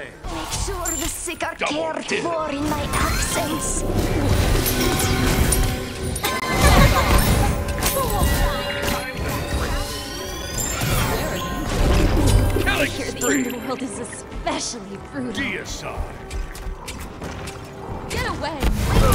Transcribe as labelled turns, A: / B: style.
A: flame.
B: Make sure the sick are
A: Double
B: cared
A: kill.
B: for in my absence.
A: Killing
C: Here, the
A: spree.
C: underworld is especially brutal.
A: Deicide.
C: Get away!